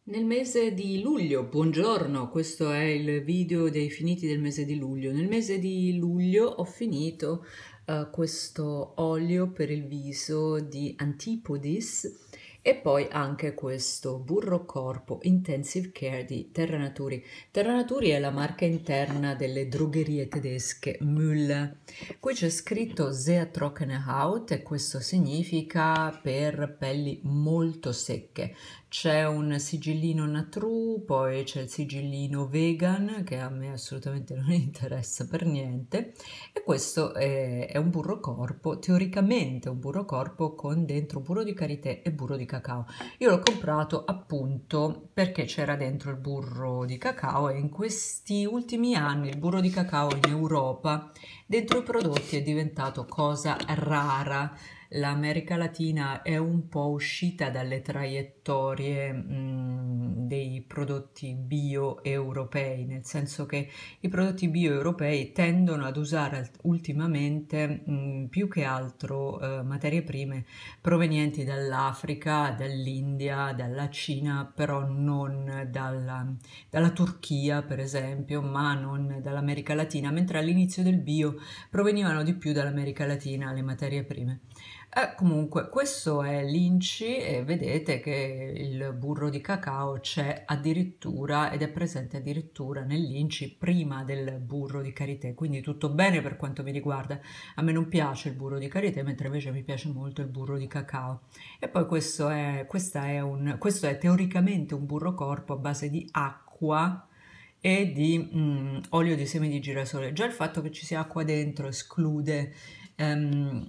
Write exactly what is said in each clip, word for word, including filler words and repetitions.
Nel mese di luglio, buongiorno, questo è il video dei finiti del mese di luglio. Nel mese di luglio ho finito eh, questo olio per il viso di Antipodis e poi anche questo burro corpo Intensive Care di Terra Naturi. Terra Naturi è la marca interna delle drogherie tedesche Müller. Qui c'è scritto Sehr trockene Haut e questo significa per pelli molto secche. C'è un sigillino Natru, poi c'è il sigillino vegan che a me assolutamente non interessa per niente e questo è, è un burro corpo, teoricamente un burro corpo con dentro burro di karité e burro di cacao. Io l'ho comprato appunto perché c'era dentro il burro di cacao e in questi ultimi anni il burro di cacao in Europa dentro i prodotti è diventato cosa rara. L'America Latina è un po' uscita dalle traiettorie mh, dei prodotti bio europei, nel senso che i prodotti bio europei tendono ad usare ultimamente mh, più che altro eh, materie prime provenienti dall'Africa, dall'India, dalla Cina, però non dalla, dalla Turchia, per esempio, ma non dall'America Latina, mentre all'inizio del bio provenivano di più dall'America Latina le materie prime. Eh, comunque, questo è l'Inci e vedete che il burro di cacao c'è addirittura ed è presente addirittura nell'Inci prima del burro di karité, quindi tutto bene per quanto mi riguarda. A me non piace il burro di karité, mentre invece mi piace molto il burro di cacao. E poi questo è, questa è un, questo è teoricamente un burro corpo a base di acqua e di mm, olio di semi di girasole. Già il fatto che ci sia acqua dentro esclude ehm,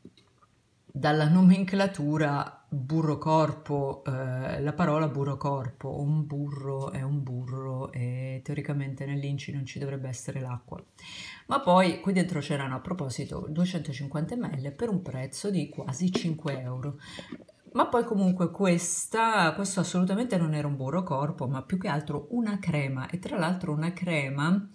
dalla nomenclatura burro corpo, eh, la parola burro corpo, un burro è un burro e teoricamente nell'Inci non ci dovrebbe essere l'acqua. Ma poi qui dentro c'erano a proposito duecentocinquanta millilitri per un prezzo di quasi cinque euro. Ma poi comunque questa, questo assolutamente non era un burro corpo, ma più che altro una crema e tra l'altro una crema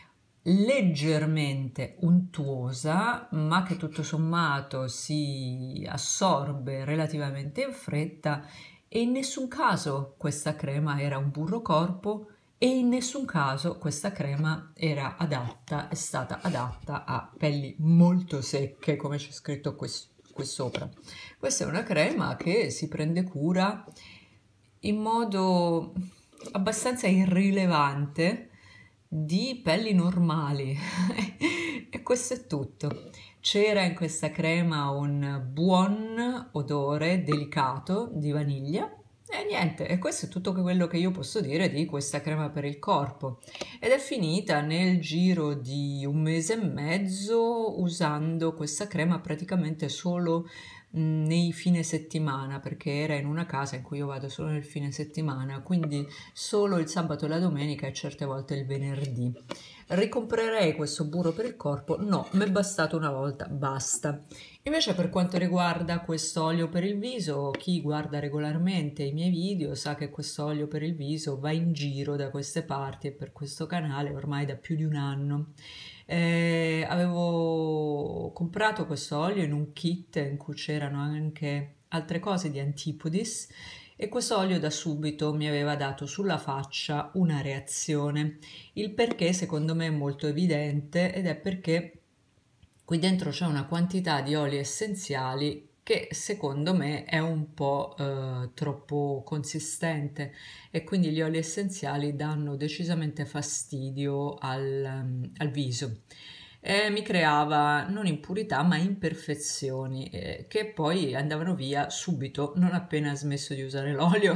leggermente untuosa, ma che tutto sommato si assorbe relativamente in fretta e in nessun caso questa crema era un burro corpo e in nessun caso questa crema era adatta, è stata adatta a pelli molto secche, come c'è scritto qui, qui sopra. Questa è una crema che si prende cura in modo abbastanza irrilevante di pelli normali e questo è tutto. C'era in questa crema un buon odore delicato di vaniglia e niente, e questo è tutto quello che io posso dire di questa crema per il corpo ed è finita nel giro di un mese e mezzo usando questa crema praticamente solo mh, nei fine settimana perché era in una casa in cui io vado solo nel fine settimana, quindi solo il sabato e la domenica e certe volte il venerdì. Ricomprerei questo burro per il corpo? No, mi è bastato una volta, basta. Invece per quanto riguarda questo olio per il viso, chi guarda regolarmente i miei video sa che questo olio per il viso va in giro da queste parti e per questo canale ormai da più di un anno. Eh, avevo comprato questo olio in un kit in cui c'erano anche altre cose di Antipodis e questo olio da subito mi aveva dato sulla faccia una reazione. Il perché secondo me è molto evidente ed è perché qui dentro c'è una quantità di oli essenziali che secondo me è un po' eh, troppo consistente e quindi gli oli essenziali danno decisamente fastidio al, al viso. E mi creava non impurità ma imperfezioni eh, che poi andavano via subito non appena smesso di usare l'olio.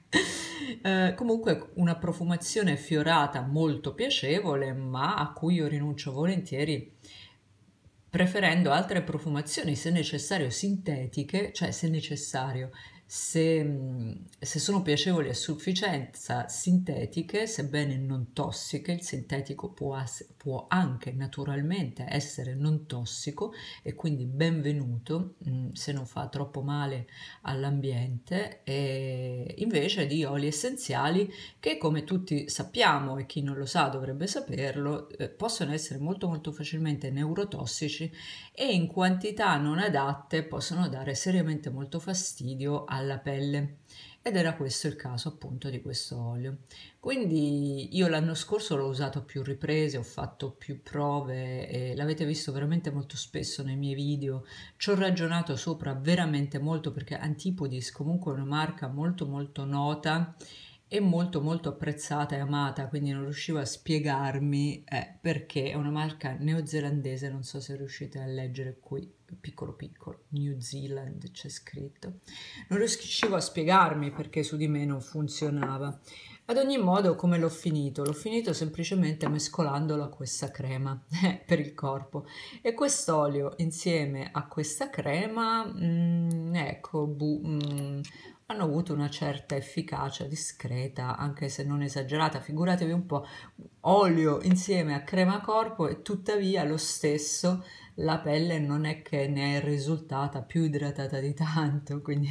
Eh, comunque una profumazione fiorata molto piacevole ma a cui io rinuncio volentieri preferendo altre profumazioni, se necessario sintetiche, cioè se necessario, se, mh, se sono piacevoli a sufficienza sintetiche, sebbene non tossiche, il sintetico può, as- può anche naturalmente essere non tossico e quindi benvenuto mh, se non fa troppo male all'ambiente, e invece di oli essenziali che come tutti sappiamo e chi non lo sa dovrebbe saperlo, eh, possono essere molto molto facilmente neurotossici e in quantità non adatte possono dare seriamente molto fastidio alla pelle. ed era questo il caso appunto di questo olio. Quindi io l'anno scorso l'ho usato a più riprese, ho fatto più prove e l'avete visto veramente molto spesso nei miei video. Ci ho ragionato sopra veramente molto perché Antipodis comunque è una marca molto molto nota e molto molto apprezzata e amata, quindi non riuscivo a spiegarmi eh, perché è una marca neozelandese, non so se riuscite a leggere qui, piccolo piccolo, New Zealand c'è scritto. Non riuscivo a spiegarmi perché su di me non funzionava. Ad ogni modo, come l'ho finito? L'ho finito semplicemente mescolandolo a questa crema eh, per il corpo. E quest'olio insieme a questa crema, mm, ecco, bu, mm, hanno avuto una certa efficacia discreta, anche se non esagerata. Figuratevi un po', olio insieme a crema corpo e tuttavia lo stesso la pelle non è che ne è risultata più idratata di tanto, quindi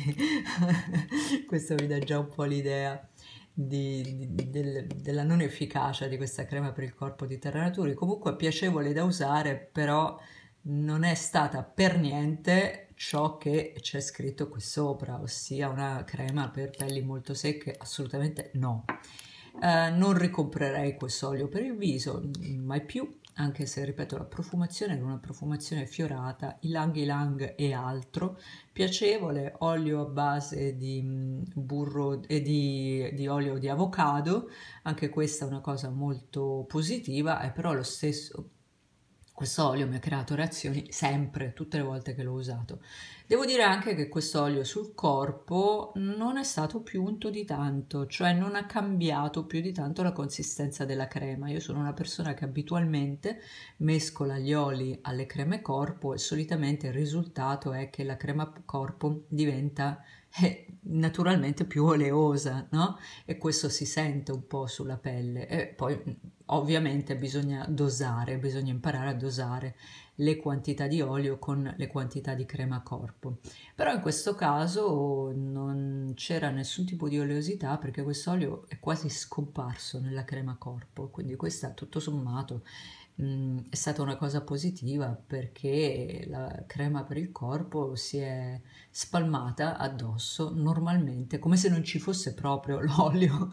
questo vi dà già un po' l'idea di, di, del, della non efficacia di questa crema per il corpo di Terra Naturi. Comunque piacevole da usare, però non è stata per niente ciò che c'è scritto qui sopra, ossia una crema per pelli molto secche, assolutamente no. Eh, non ricomprerei questo olio per il viso, mai più, anche se, ripeto, la profumazione è una profumazione fiorata, ylang ylang e altro, piacevole, olio a base di burro e di, di olio di avocado, anche questa è una cosa molto positiva, è però lo stesso. Questo olio mi ha creato reazioni sempre, tutte le volte che l'ho usato. Devo dire anche che questo olio sul corpo non è stato più unto di tanto, cioè non ha cambiato più di tanto la consistenza della crema. Io sono una persona che abitualmente mescola gli oli alle creme corpo e solitamente il risultato è che la crema corpo diventa eh, naturalmente più oleosa, no? E questo si sente un po' sulla pelle. E poi ovviamente bisogna dosare, bisogna imparare a dosare le quantità di olio con le quantità di crema corpo. Però in questo caso non c'era nessun tipo di oleosità perché questo olio è quasi scomparso nella crema corpo, quindi questa tutto sommato mh, è stata una cosa positiva perché la crema per il corpo si è spalmata addosso normalmente, come se non ci fosse proprio l'olio.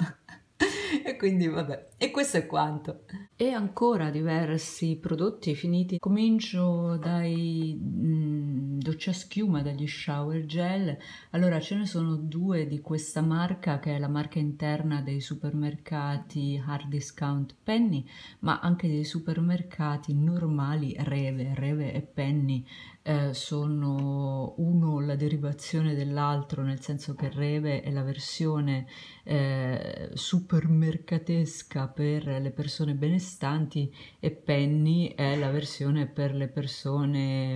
E quindi vabbè, e questo è quanto. E ancora diversi prodotti finiti. Comincio dai mm, doccia schiuma, dagli shower gel. Allora ce ne sono due di questa marca che è la marca interna dei supermercati hard discount Penny, ma anche dei supermercati normali Reve, Reve e Penny. Eh, sono uno la derivazione dell'altro, nel senso che Reve è la versione eh, supermercatesca per le persone benestanti e Penny è la versione per le persone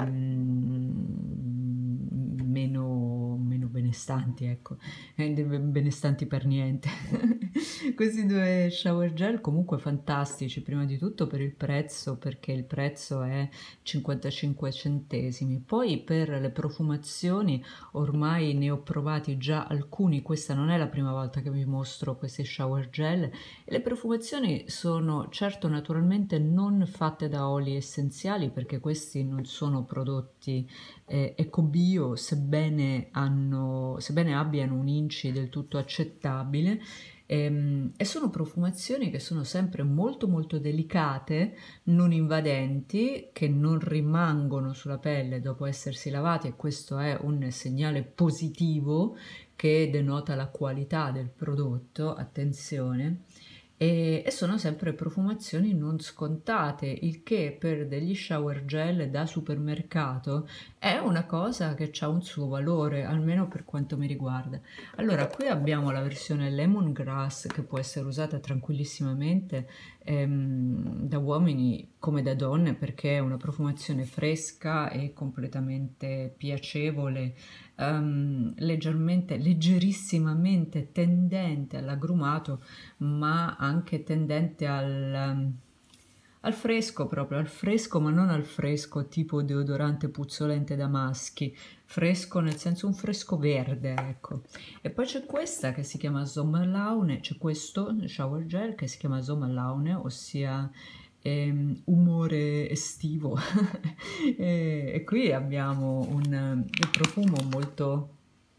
mm, meno, meno benestanti, ecco, benestanti per niente. Questi due shower gel comunque fantastici, prima di tutto per il prezzo, perché il prezzo è cinquantacinque centesimi, poi per le profumazioni ormai ne ho provati già alcuni, questa non è la prima volta che vi mostro questi shower gel, e le profumazioni sono certo naturalmente non fatte da oli essenziali perché questi non sono prodotti eh, ecobio, sebbene, hanno, sebbene abbiano un I N C I del tutto accettabile. E, e sono profumazioni che sono sempre molto molto delicate, non invadenti, che non rimangono sulla pelle dopo essersi lavati, e questo è un segnale positivo che denota la qualità del prodotto, attenzione. E, e sono sempre profumazioni non scontate, il che per degli shower gel da supermercato è una cosa che ha un suo valore, almeno per quanto mi riguarda. Allora, qui abbiamo la versione lemongrass che può essere usata tranquillissimamente ehm, da uomini come da donne perché è una profumazione fresca e completamente piacevole, um, leggermente, leggerissimamente tendente all'agrumato, ma anche tendente al... Um, al fresco proprio, al fresco ma non al fresco tipo deodorante puzzolente da maschi, fresco nel senso un fresco verde, ecco. E poi c'è questa che si chiama Sommerlaune, c'è questo shower gel che si chiama Sommerlaune, ossia ehm, umore estivo. e, e qui abbiamo un, un profumo molto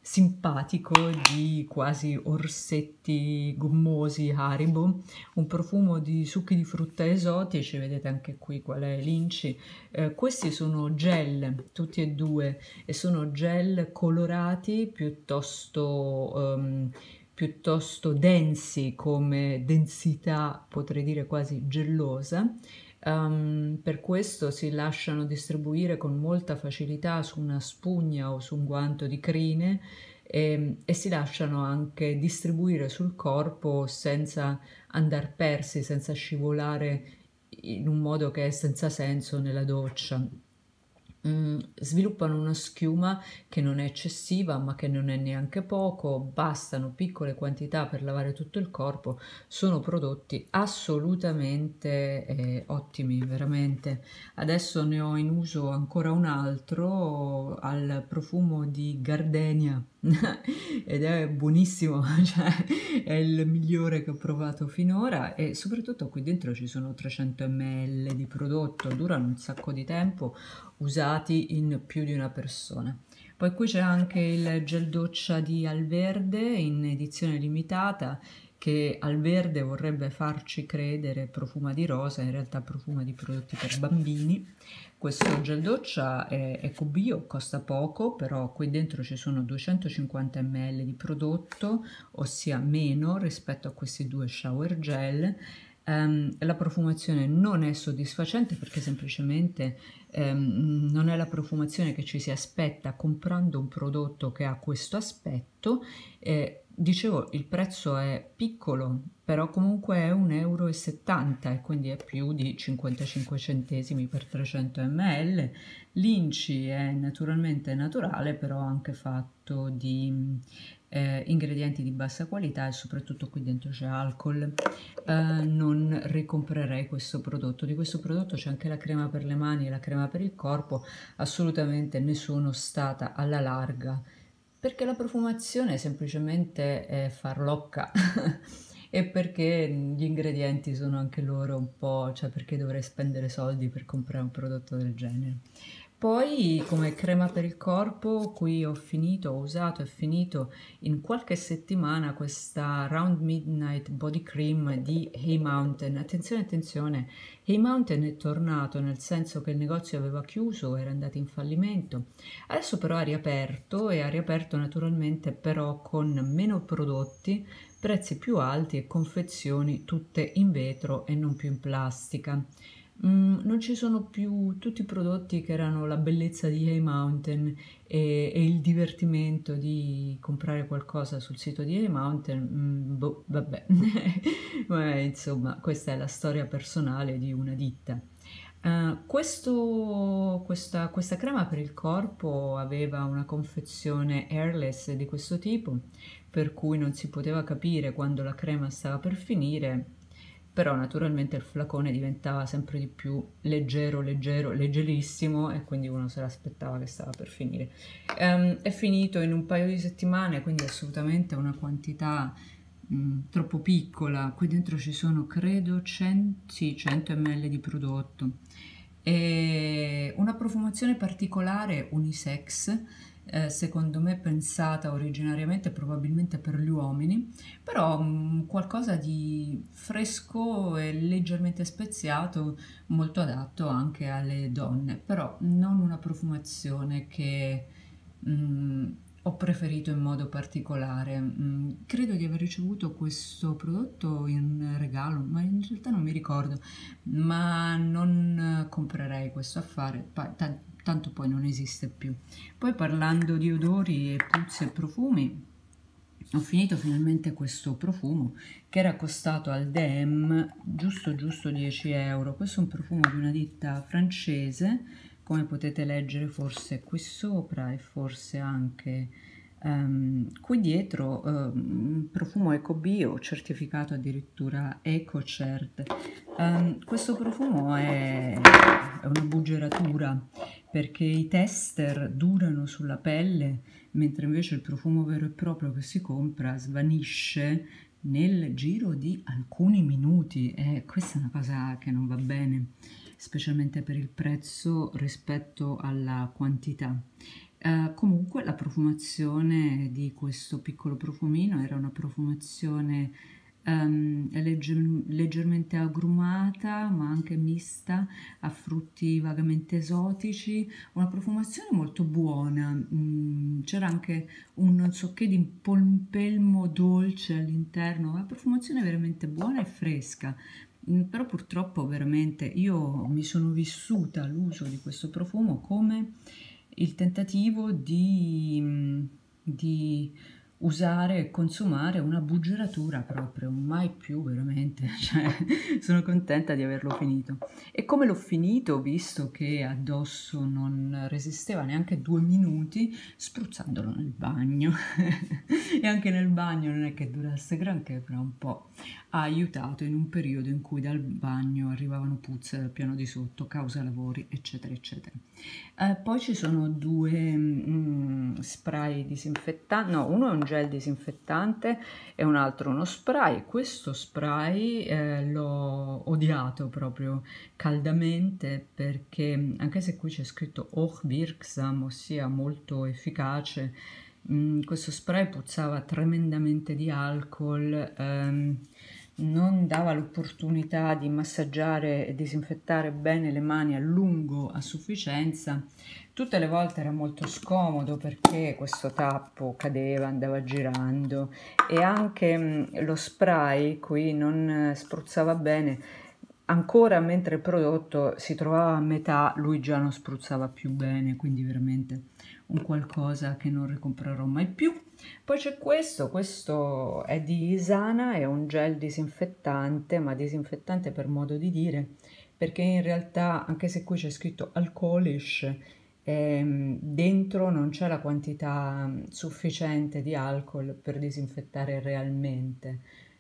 simpatico di quasi orsetti gommosi Haribo, un profumo di succhi di frutta esotici, vedete anche qui qual è l'inci. Eh, questi sono gel, tutti e due, e sono gel colorati piuttosto, um, piuttosto densi come densità, potrei dire quasi gellosa. Um, per questo si lasciano distribuire con molta facilità su una spugna o su un guanto di crine e, e si lasciano anche distribuire sul corpo senza andar persi, senza scivolare in un modo che è senza senso nella doccia. Mm, sviluppano una schiuma che non è eccessiva ma che non è neanche poco, bastano piccole quantità per lavare tutto il corpo, sono prodotti assolutamente eh, ottimi, veramente. Adesso ne ho in uso ancora un altro al profumo di gardenia ed è buonissimo, cioè è il migliore che ho provato finora e soprattutto qui dentro ci sono trecento millilitri di prodotto, durano un sacco di tempo, usati in più di una persona. Poi qui c'è anche il gel doccia di Alverde in edizione limitata che Alverde vorrebbe farci credere profuma di rosa, in realtà profuma di prodotti per bambini. Questo gel doccia è eco-bio, costa poco, però qui dentro ci sono duecentocinquanta millilitri di prodotto, ossia meno rispetto a questi due shower gel. Um, la profumazione non è soddisfacente perché semplicemente um, non è la profumazione che ci si aspetta comprando un prodotto che ha questo aspetto. Eh, dicevo, il prezzo è piccolo, però comunque è un euro e settanta e quindi è più di cinquantacinque centesimi per trecento millilitri. L'inci è naturalmente naturale, però anche fatto di eh, ingredienti di bassa qualità e soprattutto qui dentro c'è alcol. Eh, non ricomprerei questo prodotto. Di questo prodotto c'è anche la crema per le mani e la crema per il corpo, assolutamente ne sono stata alla larga perché la profumazione semplicemente è farlocca e perché gli ingredienti sono anche loro un po', cioè perché dovrei spendere soldi per comprare un prodotto del genere. Poi come crema per il corpo, qui ho finito, ho usato e finito in qualche settimana questa Round Midnight Body Cream di Hey Mountain. Attenzione, attenzione, Hey Mountain è tornato, nel senso che il negozio aveva chiuso, era andato in fallimento. Adesso però ha riaperto e ha riaperto naturalmente però con meno prodotti, prezzi più alti e confezioni tutte in vetro e non più in plastica. Mm, non ci sono più tutti i prodotti che erano la bellezza di Hey Mountain e, e il divertimento di comprare qualcosa sul sito di Hey Mountain. Mm, boh, vabbè, ma insomma, questa è la storia personale di una ditta. Uh, questo, questa, questa crema per il corpo aveva una confezione airless di questo tipo, per cui non si poteva capire quando la crema stava per finire, però naturalmente il flacone diventava sempre di più leggero, leggero, leggerissimo e quindi uno se l'aspettava che stava per finire. Um, è finito in un paio di settimane, quindi assolutamente una quantità mh, troppo piccola. Qui dentro ci sono credo cento, sì, cento millilitri di prodotto e una profumazione particolare unisex, eh, secondo me pensata originariamente probabilmente per gli uomini, però mh, qualcosa di fresco e leggermente speziato, molto adatto anche alle donne, però non una profumazione che mh, ho preferito in modo particolare. Mm, credo di aver ricevuto questo prodotto in regalo, ma in realtà non mi ricordo, ma non comprerei questo affare, pa- ta- tanto poi non esiste più. Poi parlando di odori e puzze e profumi, ho finito finalmente questo profumo che era costato al D E M giusto giusto dieci euro. Questo è un profumo di una ditta francese, come potete leggere forse qui sopra e forse anche um, qui dietro, um, profumo eco-bio, certificato addirittura EcoCert. Um, questo profumo è, è una buggeratura perché i tester durano sulla pelle, mentre invece il profumo vero e proprio che si compra svanisce nel giro di alcuni minuti e questa è una cosa che non va bene, specialmente per il prezzo rispetto alla quantità. Eh, comunque la profumazione di questo piccolo profumino era una profumazione ehm, legger- leggermente agrumata, ma anche mista a frutti vagamente esotici, una profumazione molto buona. Mm, c'era anche un non so che di polpelmo dolce all'interno, una profumazione veramente buona e fresca. Mm, Però purtroppo veramente io mi sono vissuta l'uso di questo profumo come il tentativo di, mm, di usare e consumare una buggeratura proprio, mai più veramente, cioè, sono contenta di averlo finito. E come l'ho finito, visto che addosso non resisteva neanche due minuti, spruzzandolo nel bagno. E anche nel bagno non è che durasse granché, però un po' ha aiutato in un periodo in cui dal bagno arrivavano puzze dal piano di sotto, causa lavori, eccetera, eccetera. Eh, poi ci sono due mm, spray disinfettanti, no, uno è un gel disinfettante e un altro uno spray. Questo spray eh, l'ho odiato proprio caldamente perché, anche se qui c'è scritto hochwirksam, ossia molto efficace, mm, questo spray puzzava tremendamente di alcol. Ehm, non dava l'opportunità di massaggiare e disinfettare bene le mani a lungo a sufficienza. Tutte le volte era molto scomodo perché questo tappo cadeva, andava girando e anche mh, lo spray qui non eh, spruzzava bene. Ancora mentre il prodotto si trovava a metà, lui già non spruzzava più bene, quindi veramente un qualcosa che non ricomprerò mai più. Poi c'è questo, questo è di Isana, è un gel disinfettante, ma disinfettante per modo di dire, perché in realtà, anche se qui c'è scritto alcolish, ehm, dentro non c'è la quantità mm, sufficiente di alcol per disinfettare realmente.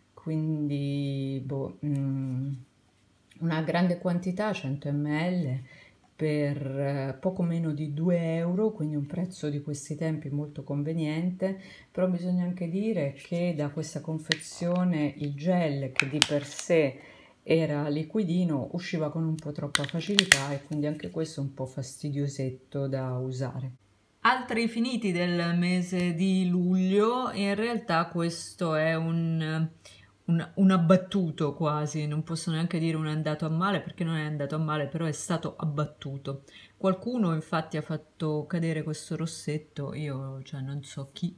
Quindi, boh, mm, una grande quantità, cento millilitri, per eh, poco meno di due euro, quindi un prezzo di questi tempi molto conveniente, però bisogna anche dire che da questa confezione il gel, che di per sé era liquidino, usciva con un po' troppa facilità e quindi anche questo è un po' fastidiosetto da usare. Altri finiti del mese di luglio, in realtà questo è un, un, un abbattuto quasi, non posso neanche dire un è andato a male perché non è andato a male, però è stato abbattuto. Qualcuno infatti ha fatto cadere questo rossetto, io cioè non so chi,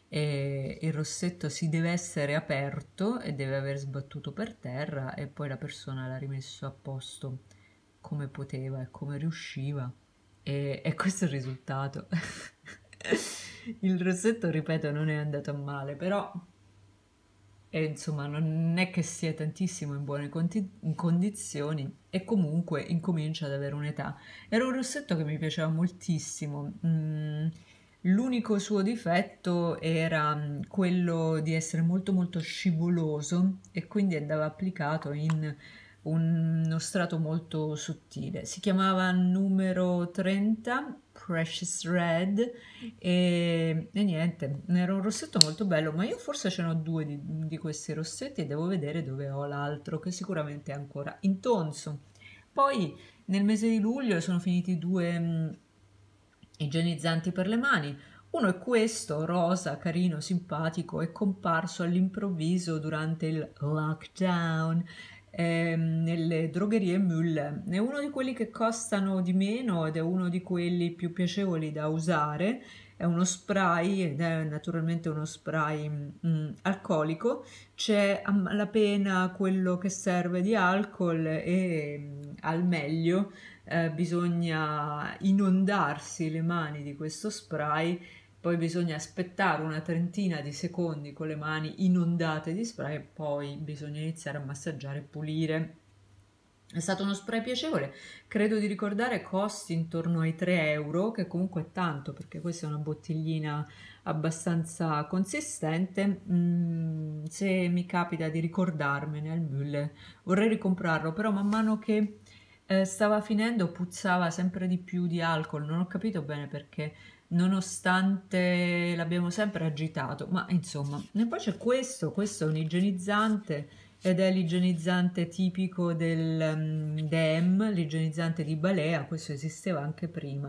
e il rossetto si deve essere aperto e deve aver sbattuto per terra e poi la persona l'ha rimesso a posto come poteva e come riusciva. E, e questo è il risultato. Il rossetto, ripeto, non è andato a male, però e, insomma non è che sia tantissimo in buone conti- in condizioni e comunque incomincia ad avere un'età. Era un rossetto che mi piaceva moltissimo. Mm, l'unico suo difetto era mm, quello di essere molto molto scivoloso e quindi andava applicato in uno strato molto sottile. Si chiamava numero trenta, Precious Red, e, e niente, era un rossetto molto bello, ma io forse ce n'ho due di, di questi rossetti e devo vedere dove ho l'altro, che sicuramente è ancora intonso. Poi nel mese di luglio sono finiti due mh, igienizzanti per le mani. Uno è questo, rosa, carino, simpatico, è comparso all'improvviso durante il lockdown ehm, nelle drogherie Müller. È uno di quelli che costano di meno ed è uno di quelli più piacevoli da usare. È uno spray ed è naturalmente uno spray mm, alcolico. C'è a malapena quello che serve di alcol e mm, al meglio eh, bisogna inondarsi le mani di questo spray, poi bisogna aspettare una trentina di secondi con le mani inondate di spray e poi bisogna iniziare a massaggiare e pulire. È stato uno spray piacevole, credo di ricordare costi intorno ai tre euro, che comunque è tanto perché questa è una bottiglina abbastanza consistente. Mm, se mi capita di ricordarmene al Müller vorrei ricomprarlo, però man mano che eh, stava finendo puzzava sempre di più di alcol, non ho capito bene perché, nonostante l'abbiamo sempre agitato, ma insomma. E poi c'è questo, questo è un igienizzante ed è l'igienizzante tipico del um, D E M, l'igienizzante di Balea, questo esisteva anche prima.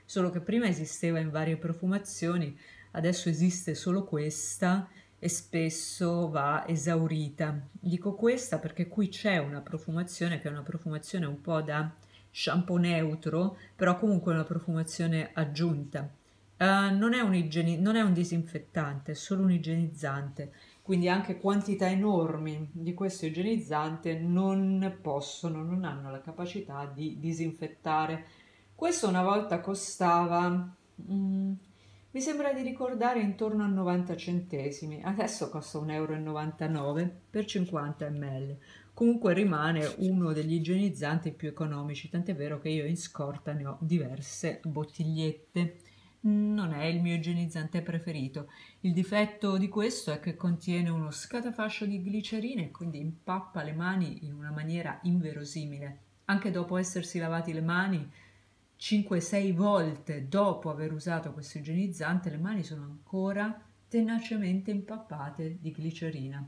solo che prima esisteva in varie profumazioni, adesso esiste solo questa e spesso va esaurita. Dico questa perché qui c'è una profumazione che è una profumazione un po' da shampoo neutro, però comunque una profumazione aggiunta. Uh, non è un igieni- non è un disinfettante, è solo un igienizzante, quindi anche quantità enormi di questo igienizzante non possono, non hanno la capacità di disinfettare. Questo una volta costava, mm, mi sembra di ricordare, intorno a novanta centesimi, adesso costa un euro e novantanove per cinquanta millilitri. Comunque rimane uno degli igienizzanti più economici, tant'è vero che io in scorta ne ho diverse bottigliette. Non è il mio igienizzante preferito. Il difetto di questo è che contiene uno scatafascio di glicerina e quindi impappa le mani in una maniera inverosimile. Anche dopo essersi lavati le mani cinque sei volte dopo aver usato questo igienizzante, le mani sono ancora tenacemente impappate di glicerina.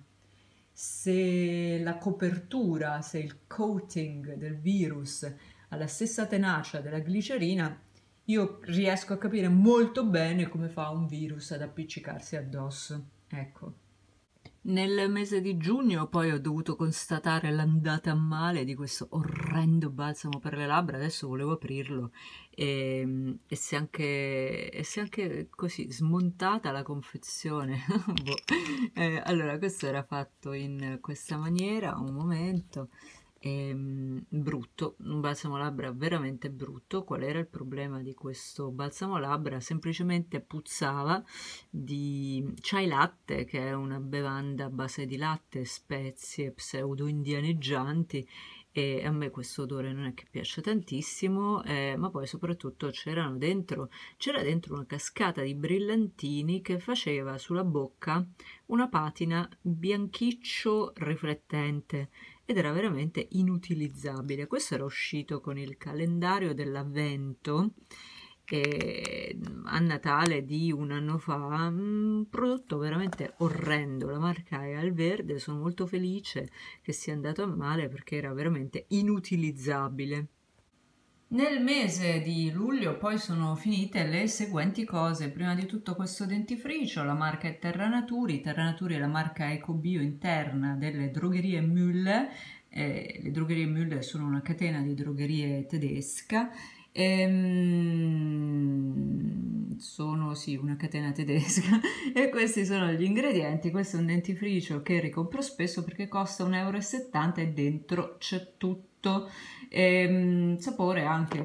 Se la copertura, se il coating del virus ha la stessa tenacia della glicerina, io riesco a capire molto bene come fa un virus ad appiccicarsi addosso. Ecco. Nel mese di giugno poi ho dovuto constatare l'andata a male di questo orrendo balsamo per le labbra, adesso volevo aprirlo e, e si è anche, e si è anche così smontata la confezione. Boh. Eh, allora, questo era fatto in questa maniera, un momento. Ehm, brutto, un balsamo labbra veramente brutto. Qual era il problema di questo balsamo labbra? Semplicemente puzzava di chai latte, che è una bevanda a base di latte, spezie pseudo indianeggianti, e a me questo odore non è che piace tantissimo, eh, ma poi soprattutto c'erano dentro, c'era dentro una cascata di brillantini che faceva sulla bocca una patina bianchiccio riflettente ed era veramente inutilizzabile. Questo era uscito con il calendario dell'avvento e a Natale di un anno fa, un prodotto veramente orrendo. La marca è al verde, sono molto felice che sia andato a male perché era veramente inutilizzabile. Nel mese di luglio poi sono finite le seguenti cose. Prima di tutto questo dentifricio, la marca è Terra Naturi. Terra Naturi è la marca ecobio interna delle drogherie Müller. Eh, le drogherie Müller sono una catena di drogherie tedesca. Ehm, sono sì una catena tedesca e questi sono gli ingredienti. Questo è un dentifricio che ricompro spesso perché costa un euro e settanta e dentro c'è tutto. E, sapore anche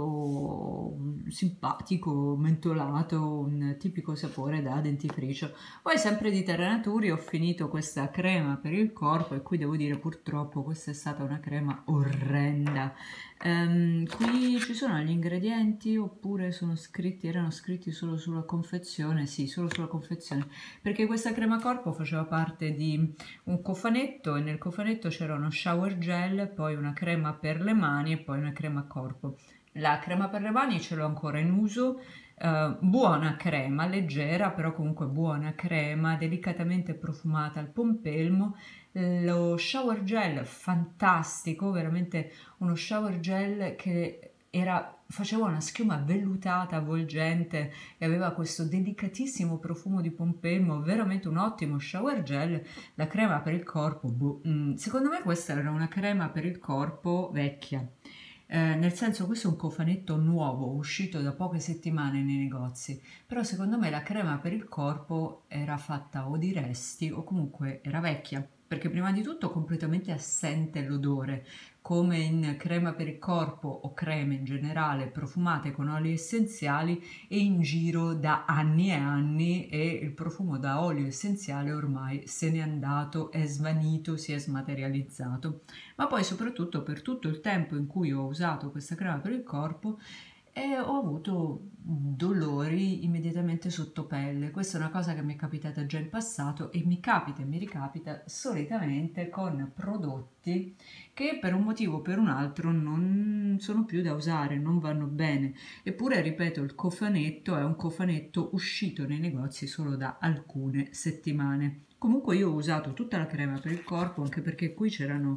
molto simpatico, mentolato, un tipico sapore da dentifricio. Poi sempre di Terra Naturi ho finito questa crema per il corpo e qui devo dire purtroppo questa è stata una crema orrenda. Um, qui ci sono gli ingredienti oppure sono scritti, erano scritti solo sulla confezione? Sì, solo sulla confezione, perché questa crema corpo faceva parte di un cofanetto e nel cofanetto c'era uno shower gel, poi una crema per le mani e poi una crema corpo. La crema per le mani ce l'ho ancora in uso, uh, buona crema, leggera però comunque buona crema, delicatamente profumata al pompelmo. Lo shower gel fantastico, veramente uno shower gel che era, faceva una schiuma vellutata, avvolgente e aveva questo delicatissimo profumo di pompelmo, veramente un ottimo shower gel. La crema per il corpo, boh, mm, secondo me questa era una crema per il corpo vecchia. Eh, nel senso, questo è un cofanetto nuovo, uscito da poche settimane nei negozi, però secondo me la crema per il corpo era fatta o di resti o comunque era vecchia, perché prima di tutto completamente assente l'odore, come in crema per il corpo o creme in generale profumate con oli essenziali e in giro da anni e anni e il profumo da olio essenziale ormai se n'è andato, è svanito, si è smaterializzato. Ma poi soprattutto per tutto il tempo in cui ho usato questa crema per il corpo e ho avuto dolori immediatamente sotto pelle. Questa è una cosa che mi è capitata già in passato e mi capita e mi ricapita solitamente con prodotti che per un motivo o per un altro non sono più da usare, non vanno bene. Eppure, ripeto, il cofanetto è un cofanetto uscito nei negozi solo da alcune settimane. Comunque io ho usato tutta la crema per il corpo, anche perché qui c'erano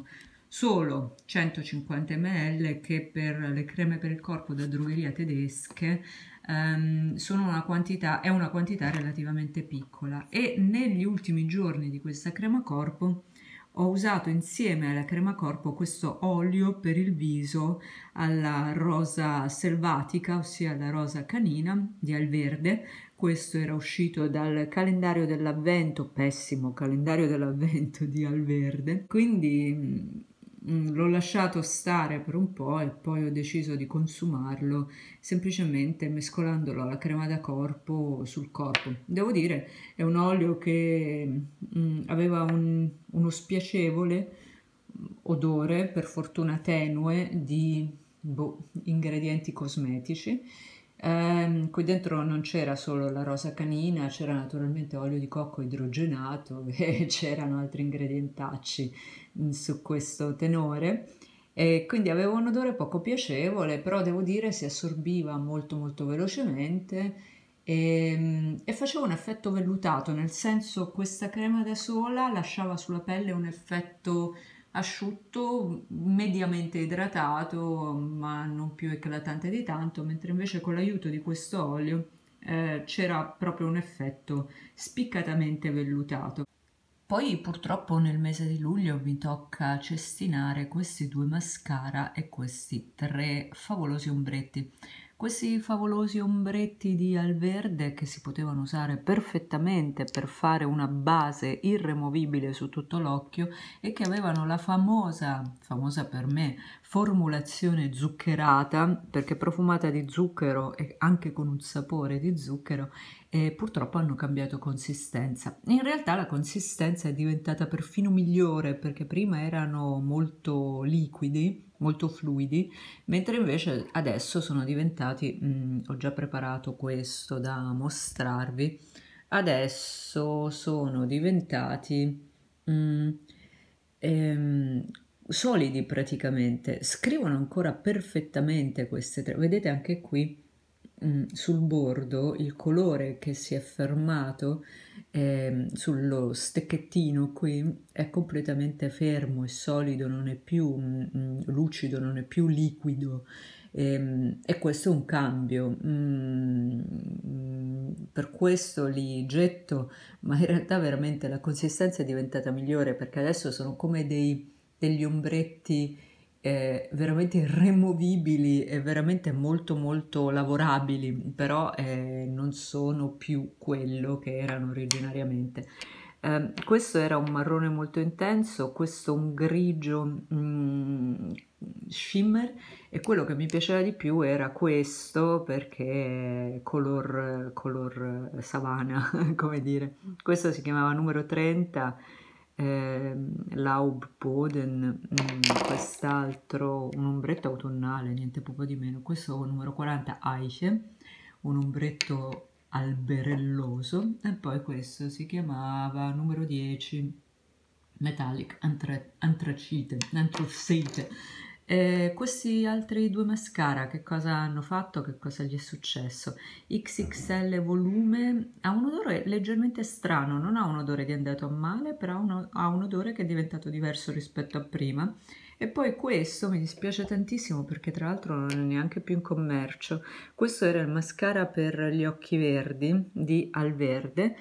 solo centocinquanta millilitri, che per le creme per il corpo da drogheria tedesche um, sono una quantità, è una quantità relativamente piccola. E negli ultimi giorni di questa crema corpo ho usato insieme alla crema corpo questo olio per il viso alla rosa selvatica, ossia la rosa canina di Alverde. Questo era uscito dal calendario dell'avvento, pessimo calendario dell'avvento di Alverde, quindi mh, l'ho lasciato stare per un po' e poi ho deciso di consumarlo semplicemente mescolandolo alla crema da corpo sul corpo. Devo dire, è un olio che mh, aveva un, uno spiacevole odore, per fortuna tenue, di boh, ingredienti cosmetici. Um, qui dentro non c'era solo la rosa canina, c'era naturalmente olio di cocco idrogenato e c'erano altri ingredientacci su questo tenore, e quindi aveva un odore poco piacevole, però devo dire si assorbiva molto molto velocemente e, e faceva un effetto vellutato, nel senso questa crema da sola lasciava sulla pelle un effetto asciutto, mediamente idratato, ma non più eclatante di tanto, mentre invece con l'aiuto di questo olio eh, c'era proprio un effetto spiccatamente vellutato. Poi purtroppo nel mese di luglio mi tocca cestinare questi due mascara e questi tre favolosi ombretti. Questi favolosi ombretti di Alverde che si potevano usare perfettamente per fare una base irremovibile su tutto l'occhio e che avevano la famosa, famosa per me, formulazione zuccherata, perché profumata di zucchero e anche con un sapore di zucchero, e purtroppo hanno cambiato consistenza. In realtà la consistenza è diventata perfino migliore, perché prima erano molto liquidi, molto fluidi, mentre invece adesso sono diventati, mh, ho già preparato questo da mostrarvi, adesso sono diventati mh, ehm, solidi praticamente, scrivono ancora perfettamente queste tre, vedete anche qui mh, sul bordo il colore che si è fermato ehm, sullo stecchettino qui è completamente fermo e solido, non è più mh, lucido, non è più liquido. Ehm, e questo è un cambio. Mm, per questo li getto, ma in realtà veramente la consistenza è diventata migliore, perché adesso sono come dei, degli ombretti eh, veramente irremovibili e veramente molto molto lavorabili, però eh, non sono più quello che erano originariamente. Eh, questo era un marrone molto intenso, questo un grigio mm, shimmer, e quello che mi piaceva di più era questo perché è color, color savana, come dire. Questo si chiamava numero trenta, eh, Laubboden, mm, quest'altro un ombretto autunnale, niente poco di meno. Questo numero quaranta Eiche, un ombretto alberelloso, e poi questo si chiamava numero dieci Metallic antra- Antracite, Antracite. Eh, questi altri due mascara che cosa hanno fatto, che cosa gli è successo? X X L volume ha un odore leggermente strano, non ha un odore di andato a male, però uno, ha un odore che è diventato diverso rispetto a prima. E poi questo mi dispiace tantissimo perché tra l'altro non è neanche più in commercio. Questo era il mascara per gli occhi verdi di Alverde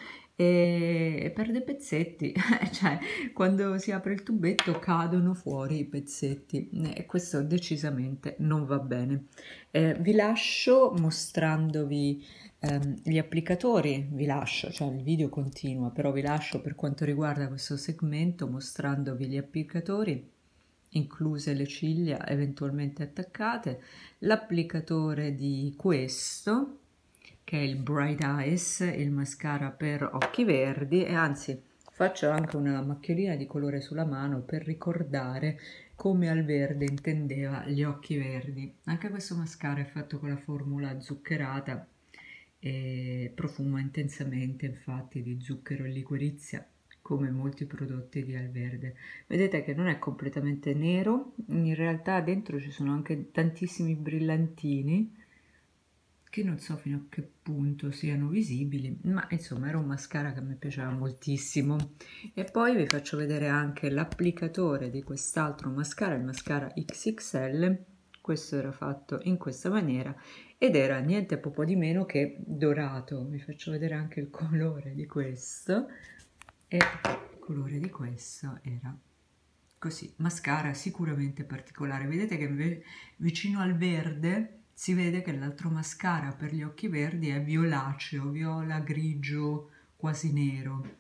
e perde pezzetti, cioè quando si apre il tubetto cadono fuori i pezzetti e questo decisamente non va bene. Eh, vi lascio mostrandovi ehm, gli applicatori, vi lascio, cioè il video continua, però vi lascio per quanto riguarda questo segmento mostrandovi gli applicatori, incluse le ciglia eventualmente attaccate, l'applicatore di questo che è il Bright Eyes, il mascara per occhi verdi, e anzi faccio anche una macchiolina di colore sulla mano per ricordare come Alverde intendeva gli occhi verdi. Anche questo mascara è fatto con la formula zuccherata e profuma intensamente, infatti, di zucchero e liquirizia, come molti prodotti di Alverde. Vedete che non è completamente nero, in realtà dentro ci sono anche tantissimi brillantini, che non so fino a che punto siano visibili, ma insomma era un mascara che mi piaceva moltissimo. E poi vi faccio vedere anche l'applicatore di quest'altro mascara, il mascara X X L. Questo era fatto in questa maniera ed era niente poco di meno che dorato. Vi faccio vedere anche il colore di questo, e il colore di questo era così. Mascara sicuramente particolare. Vedete che vicino al verde si vede che l'altro mascara per gli occhi verdi è violaceo, viola, grigio, quasi nero.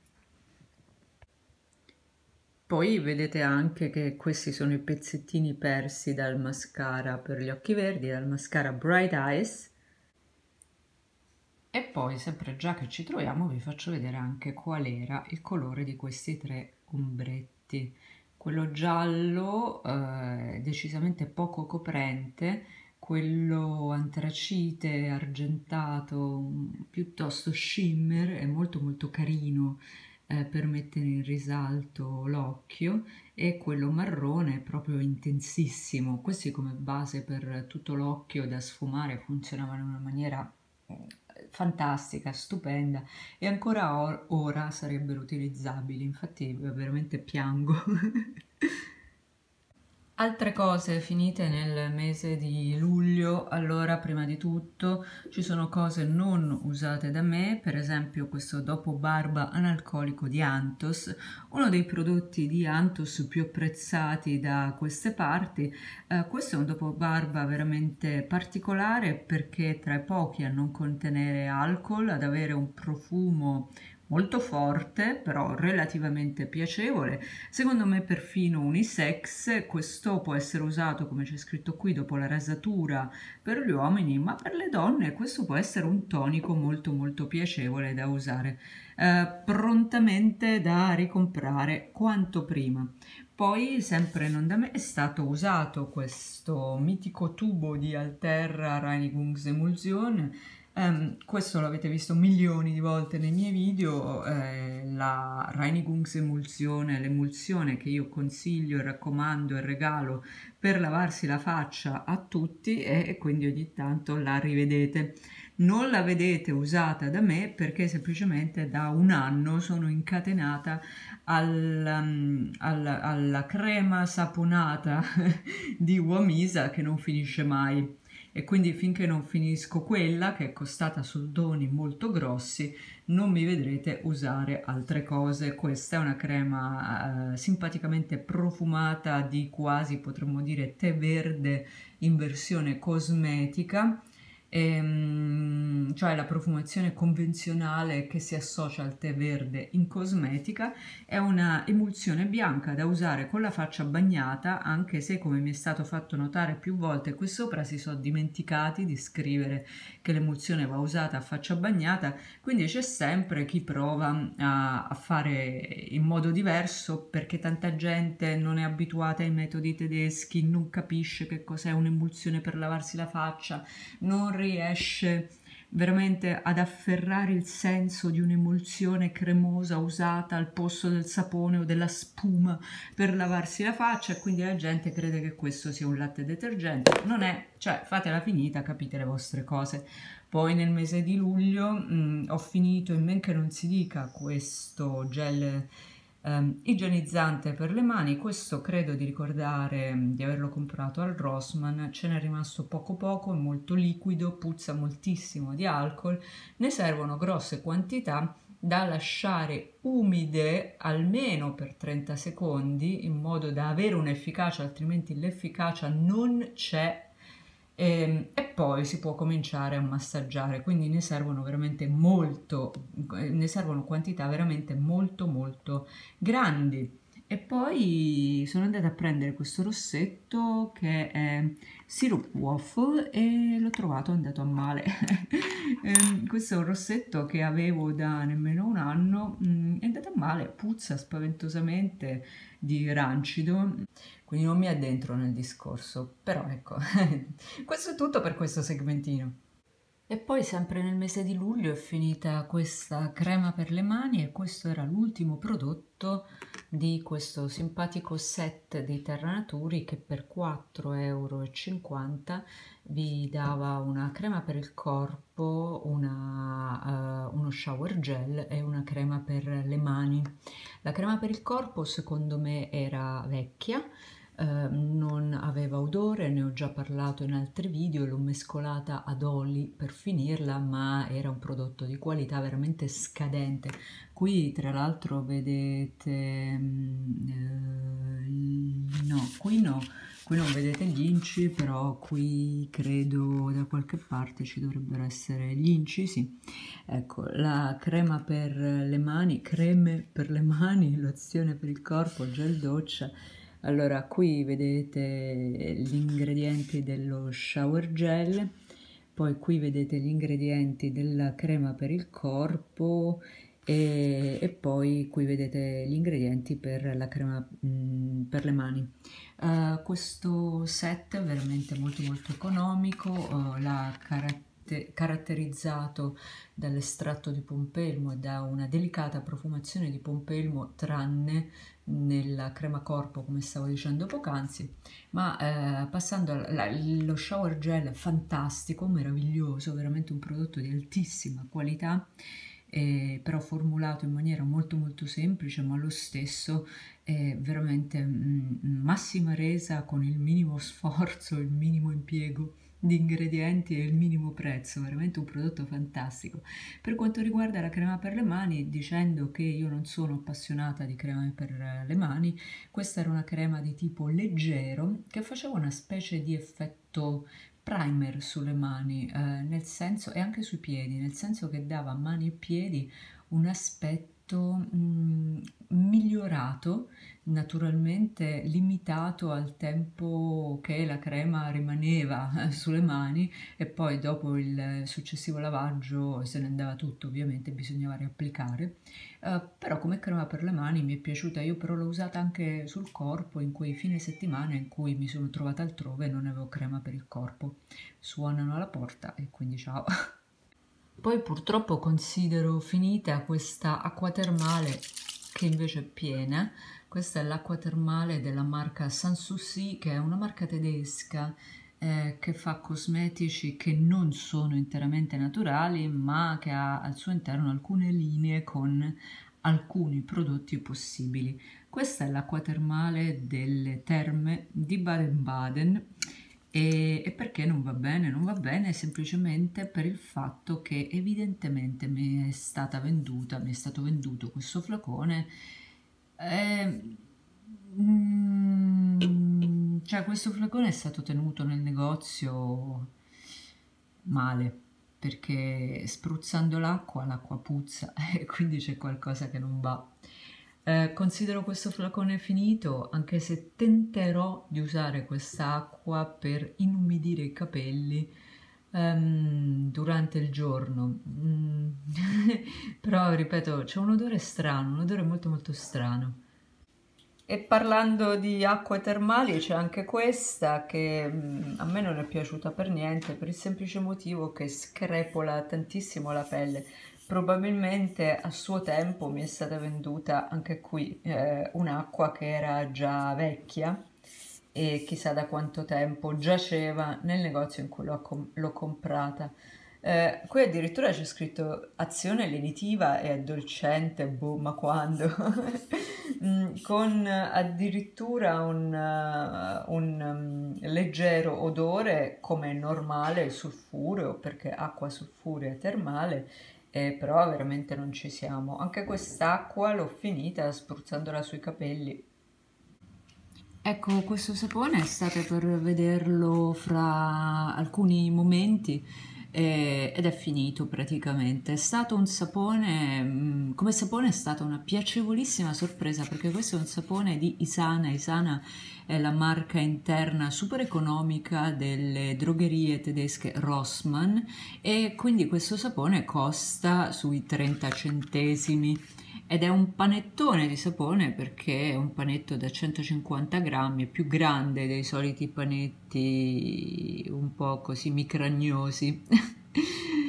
Poi vedete anche che questi sono i pezzettini persi dal mascara per gli occhi verdi, dal mascara Bright Eyes. E poi, sempre già che ci troviamo, vi faccio vedere anche qual era il colore di questi tre ombretti. Quello giallo eh, decisamente poco coprente, quello antracite argentato piuttosto shimmer, è molto molto carino eh, per mettere in risalto l'occhio, e quello marrone proprio intensissimo. Questi come base per tutto l'occhio da sfumare funzionavano in una maniera fantastica, stupenda, e ancora or ora sarebbero utilizzabili. Infatti veramente piango. Altre cose finite nel mese di luglio. Allora, prima di tutto ci sono cose non usate da me, per esempio questo dopo barba analcolico di Anthos, uno dei prodotti di Anthos più apprezzati da queste parti. Eh, questo è un dopo barba veramente particolare perché tra i pochi a non contenere alcol, ad avere un profumo molto forte, però relativamente piacevole, secondo me perfino unisex. Questo può essere usato, come c'è scritto qui, dopo la rasatura per gli uomini, ma per le donne questo può essere un tonico molto molto piacevole da usare, eh, prontamente da ricomprare quanto prima. Poi, sempre non da me, è stato usato questo mitico tubo di Alterra Reinigungsemulsion. Um, questo l'avete visto milioni di volte nei miei video, eh, la Reinigungsemulsione, l'emulsione che io consiglio, raccomando e regalo per lavarsi la faccia a tutti, e, e quindi ogni tanto la rivedete. Non la vedete usata da me perché semplicemente da un anno sono incatenata al, um, al, alla crema saponata di Uomisa che non finisce mai. E quindi finché non finisco quella, che è costata soldoni molto grossi, non mi vedrete usare altre cose. Questa è una crema eh, simpaticamente profumata di quasi, potremmo dire, tè verde in versione cosmetica, ehm, cioè la profumazione convenzionale che si associa al tè verde in cosmetica. È una emulsione bianca da usare con la faccia bagnata, anche se, come mi è stato fatto notare più volte qui sopra, si sono dimenticati di scrivere che l'emulsione va usata a faccia bagnata, quindi c'è sempre chi prova a, a fare in modo diverso, perché tanta gente non è abituata ai metodi tedeschi, non capisce che cos'è un'emulsione per lavarsi la faccia, non riesce veramente ad afferrare il senso di un'emulsione cremosa usata al posto del sapone o della spuma per lavarsi la faccia, e quindi la gente crede che questo sia un latte detergente. Non è, cioè fatela finita, capite le vostre cose. Poi nel mese di luglio mh, ho finito, in men che non si dica, questo gel Um, igienizzante per le mani. Questo credo di ricordare um, di averlo comprato al Rossmann, ce n'è rimasto poco poco, è molto liquido, puzza moltissimo di alcol, ne servono grosse quantità da lasciare umide almeno per trenta secondi in modo da avere un'efficacia, altrimenti l'efficacia non c'è. E, e poi si può cominciare a massaggiare, quindi ne servono veramente molto, ne servono quantità veramente molto molto grandi. E poi sono andata a prendere questo rossetto che è Syrup Waffle e l'ho trovato andato a male. eh, questo è un rossetto che avevo da nemmeno un anno, mh, è andato a male, puzza spaventosamente di rancido, quindi non mi addentro nel discorso, però ecco, questo è tutto per questo segmentino. E poi sempre nel mese di luglio è finita questa crema per le mani e questo era l'ultimo prodotto di questo simpatico set di Terra Naturi che per quattro euro e cinquanta vi dava una crema per il corpo, una, eh, uno shower gel e una crema per le mani. La crema per il corpo secondo me era vecchia, eh, non aveva odore, ne ho già parlato in altri video, l'ho mescolata ad oli per finirla, ma era un prodotto di qualità veramente scadente. Qui tra l'altro vedete, mm, eh, no, qui no, qui non vedete gli inci, però qui credo da qualche parte ci dovrebbero essere gli inci, sì. Ecco, la crema per le mani, creme per le mani, lozione per il corpo, gel doccia. Allora, qui vedete gli ingredienti dello shower gel, poi qui vedete gli ingredienti della crema per il corpo e, e poi qui vedete gli ingredienti per la crema mh, per le mani. Uh, questo set è veramente molto molto economico, uh, l'ha caratter- caratterizzato dall'estratto di pompelmo e da una delicata profumazione di pompelmo, tranne nella crema corpo come stavo dicendo poc'anzi, ma eh, passando allo shower gel fantastico, meraviglioso, veramente un prodotto di altissima qualità, eh, però formulato in maniera molto molto semplice, ma allo stesso è veramente mh, massima resa con il minimo sforzo, il minimo impiego di ingredienti e il minimo prezzo, veramente un prodotto fantastico. Per quanto riguarda la crema per le mani, dicendo che io non sono appassionata di creme per le mani, questa era una crema di tipo leggero che faceva una specie di effetto primer sulle mani, eh, nel senso, e anche sui piedi, nel senso che dava a mani e piedi un aspetto mh, migliorato, naturalmente limitato al tempo che la crema rimaneva eh, sulle mani e poi dopo il successivo lavaggio se ne andava tutto, ovviamente bisognava riapplicare. Uh, però come crema per le mani mi è piaciuta, io però l'ho usata anche sul corpo in quei fine settimana in cui mi sono trovata altrove e non avevo crema per il corpo. Suonano alla porta e quindi ciao. Poi purtroppo considero finita questa acqua termale che invece è piena. Questa è l'acqua termale della marca Sanssouci, che è una marca tedesca eh, che fa cosmetici che non sono interamente naturali, ma che ha al suo interno alcune linee con alcuni prodotti possibili. Questa è l'acqua termale delle terme di Baden-Baden. E, e perché non va bene? Non va bene semplicemente per il fatto che evidentemente mi è stata venduta, mi è stato venduto questo flacone, eh, mm, cioè questo flacone è stato tenuto nel negozio male, perché spruzzando l'acqua, l'acqua puzza e quindi c'è qualcosa che non va. Eh, considero questo flacone finito, anche se tenterò di usare quest'acqua per inumidire i capelli ehm, durante il giorno. Mm. Però, ripeto, c'è un odore strano, un odore molto molto strano. E parlando di acque termali c'è anche questa che mm, a me non è piaciuta per niente, per il semplice motivo che screpola tantissimo la pelle. Probabilmente a suo tempo mi è stata venduta anche qui eh, un'acqua che era già vecchia e chissà da quanto tempo giaceva nel negozio in cui l'ho com- l'ho comprata. Eh, qui addirittura c'è scritto azione lenitiva e addolcente, boh, ma quando? Mm, con addirittura un, uh, un um, leggero odore come è normale il sulfureo, perché acqua sulfurea termale, eh, però veramente non ci siamo. Anche quest'acqua l'ho finita spruzzandola sui capelli. Ecco, questo sapone state per vederlo fra alcuni momenti eh, ed è finito praticamente. È stato un sapone, mm, come sapone è stata una piacevolissima sorpresa perché questo è un sapone di Isana. Isana è la marca interna super economica delle drogherie tedesche Rossmann e quindi questo sapone costa sui trenta centesimi. Ed è un panettone di sapone perché è un panetto da centocinquanta grammi, è più grande dei soliti panetti un po' così micragnosi.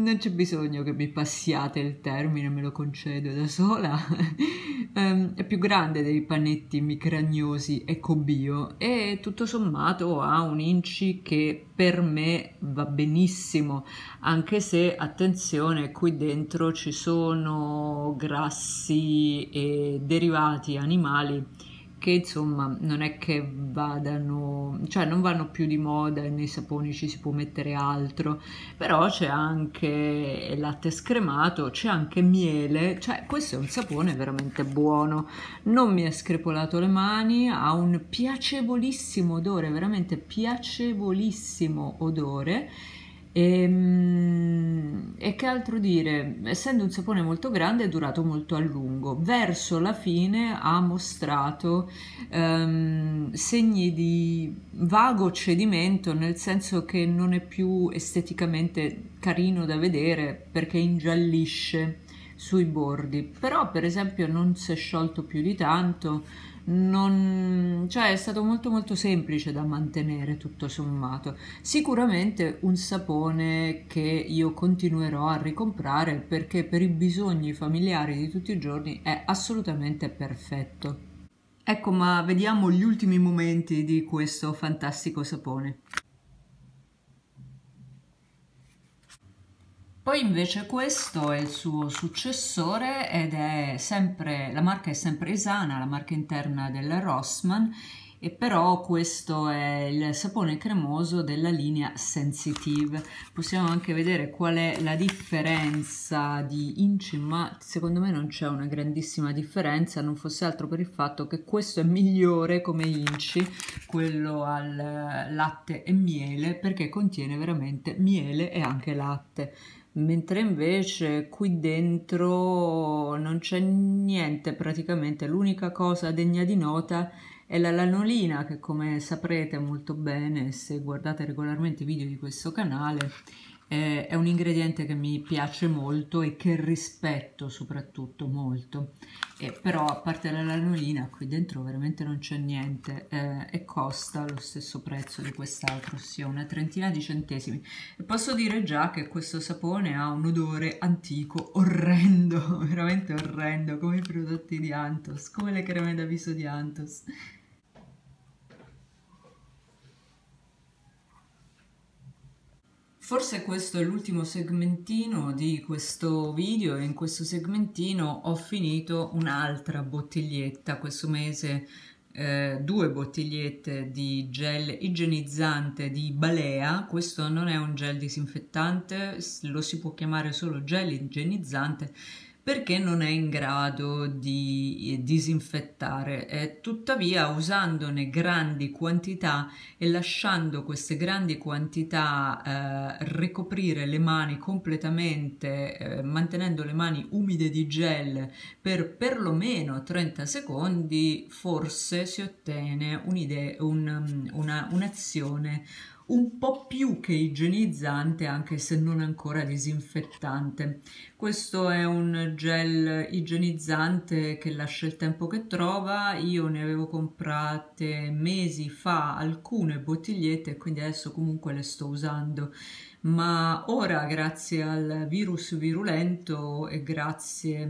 non c'è bisogno che mi passiate il termine, me lo concedo da sola. um, è più grande dei panetti micragnosi Ecobio e tutto sommato ha un inci che per me va benissimo, anche se attenzione, qui dentro ci sono grassi e derivati animali che insomma non è che vadano, cioè non vanno più di moda e nei saponi ci si può mettere altro, però c'è anche latte scremato, c'è anche miele, cioè questo è un sapone veramente buono, non mi ha screpolato le mani, ha un piacevolissimo odore, veramente piacevolissimo odore. E, e che altro dire, essendo un sapone molto grande è durato molto a lungo, verso la fine ha mostrato um, segni di vago cedimento, nel senso che non è più esteticamente carino da vedere perché ingiallisce sui bordi, però per esempio non si è sciolto più di tanto, non, cioè è stato molto molto semplice da mantenere tutto sommato. Sicuramente un sapone che io continuerò a ricomprare perché per i bisogni familiari di tutti i giorni è assolutamente perfetto. Ecco, ma vediamo gli ultimi momenti di questo fantastico sapone. Poi invece questo è il suo successore ed è sempre, la marca è sempre Isana, la marca interna della Rossmann, e però questo è il sapone cremoso della linea Sensitive. Possiamo anche vedere qual è la differenza di inci, ma secondo me non c'è una grandissima differenza, non fosse altro per il fatto che questo è migliore come inci, quello al latte e miele, perché contiene veramente miele e anche latte. Mentre invece qui dentro non c'è niente praticamente, l'unica cosa degna di nota è la lanolina che, come saprete molto bene se guardate regolarmente i video di questo canale, eh, è un ingrediente che mi piace molto e che rispetto soprattutto molto. E però a parte la lanolina qui dentro veramente non c'è niente, eh, e costa lo stesso prezzo di quest'altro, ossia una trentina di centesimi. E posso dire già che questo sapone ha un odore antico orrendo, veramente orrendo, come i prodotti di Anthos, come le creme da viso di Anthos. Forse questo è l'ultimo segmentino di questo video e in questo segmentino ho finito un'altra bottiglietta. Questo mese eh, due bottigliette di gel igienizzante di Balea. Questo non è un gel disinfettante, lo si può chiamare solo gel igienizzante perché non è in grado di disinfettare, e tuttavia usandone grandi quantità e lasciando queste grandi quantità eh, ricoprire le mani completamente, eh, mantenendo le mani umide di gel per perlomeno trenta secondi, forse si ottiene un'idea, un, una, un'azione un po' più che igienizzante, anche se non ancora disinfettante. Questo è un gel igienizzante che lascia il tempo che trova. Io ne avevo comprate mesi fa alcune bottigliette e quindi adesso comunque le sto usando, ma ora grazie al virus virulento e grazie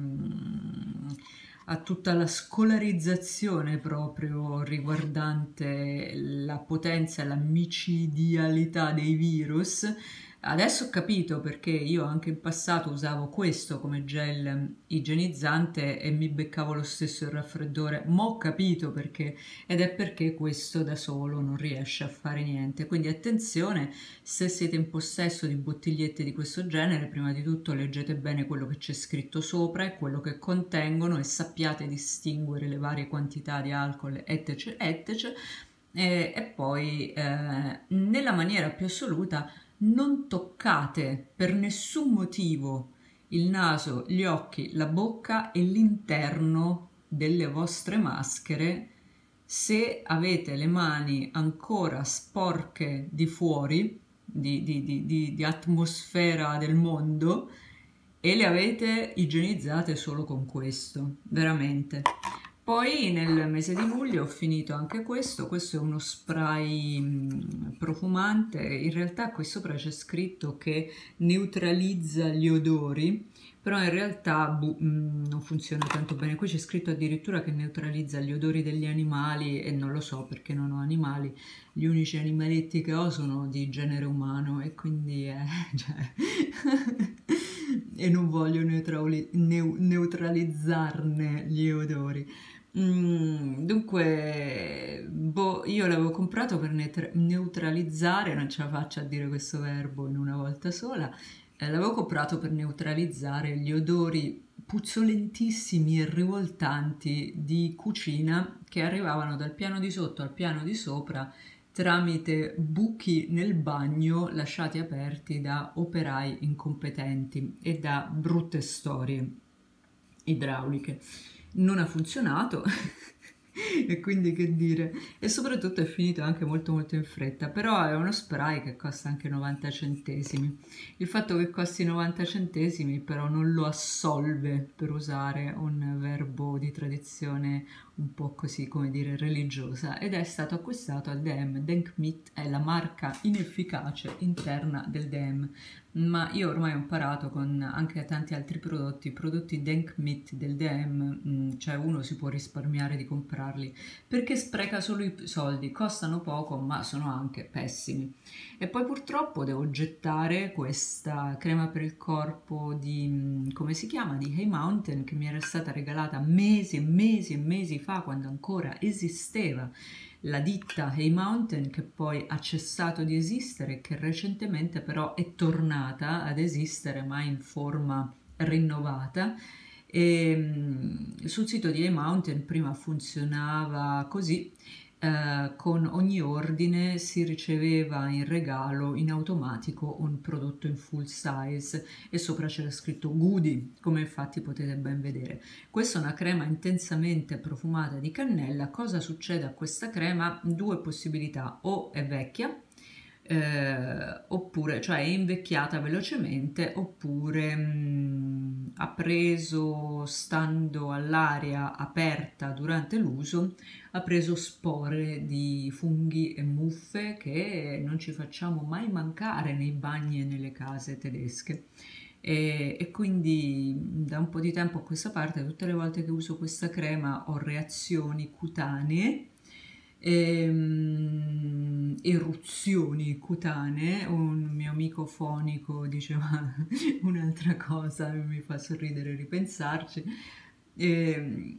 mh, a tutta la scolarizzazione proprio riguardante la potenza e la micidialità dei virus. Adesso ho capito perché io anche in passato usavo questo come gel igienizzante e mi beccavo lo stesso il raffreddore, ma ho capito perché, ed è perché questo da solo non riesce a fare niente. Quindi attenzione, se siete in possesso di bottigliette di questo genere, prima di tutto leggete bene quello che c'è scritto sopra e quello che contengono e sappiate distinguere le varie quantità di alcol, etc, etc, e, e poi eh, nella maniera più assoluta non toccate per nessun motivo il naso, gli occhi, la bocca e l'interno delle vostre maschere se avete le mani ancora sporche di fuori, di, di, di, di, di atmosfera del mondo, e le avete igienizzate solo con questo, veramente. Poi nel mese di luglio ho finito anche questo, questo è uno spray mh, profumante, in realtà qui sopra c'è scritto che neutralizza gli odori, però in realtà boh, mh, non funziona tanto bene, qui c'è scritto addirittura che neutralizza gli odori degli animali e non lo so perché non ho animali, gli unici animaletti che ho sono di genere umano e quindi eh, cioè, e non voglio neutrali- neu- neutralizzarne gli odori. Mm, dunque, boh, io l'avevo comprato per netra- neutralizzare, non ce la faccio a dire questo verbo in una volta sola, eh, l'avevo comprato per neutralizzare gli odori puzzolentissimi e rivoltanti di cucina che arrivavano dal piano di sotto al piano di sopra tramite buchi nel bagno lasciati aperti da operai incompetenti e da brutte storie idrauliche. Non ha funzionato e quindi che dire, e soprattutto è finito anche molto molto in fretta, però è uno spray che costa anche novanta centesimi. Il fatto che costi novanta centesimi però non lo assolve, per usare un verbo di tradizione un po' così, come dire, religiosa, ed è stato acquistato al D M. Denkmit è la marca inefficace interna del D M, ma io ormai ho imparato con anche tanti altri prodotti, prodotti Denkmit del D M, mh, cioè uno si può risparmiare di comprarli perché spreca solo i soldi, costano poco ma sono anche pessimi. E poi purtroppo devo gettare questa crema per il corpo di, mh, come si chiama, di Hey Mountain, che mi era stata regalata mesi e mesi e mesi fa quando ancora esisteva la ditta Hey Mountain, che poi ha cessato di esistere e che recentemente però è tornata ad esistere ma in forma rinnovata. E, mh, sul sito di Hey Mountain prima funzionava così, eh, con ogni ordine si riceveva in regalo in automatico un prodotto in full size e sopra c'era scritto Goody, come infatti potete ben vedere. Questa è una crema intensamente profumata di cannella. Cosa succede a questa crema? Due possibilità: o è vecchia, eh, oppure, cioè è invecchiata velocemente, oppure mh, ha preso, stando all'aria aperta durante l'uso, ha preso spore di funghi e muffe che non ci facciamo mai mancare nei bagni e nelle case tedesche. E, e quindi da un po' di tempo a questa parte, tutte le volte che uso questa crema ho reazioni cutanee, ehm, eruzioni cutanee. Un mio amico fonico diceva un'altra cosa, mi fa sorridere ripensarci. Ehm,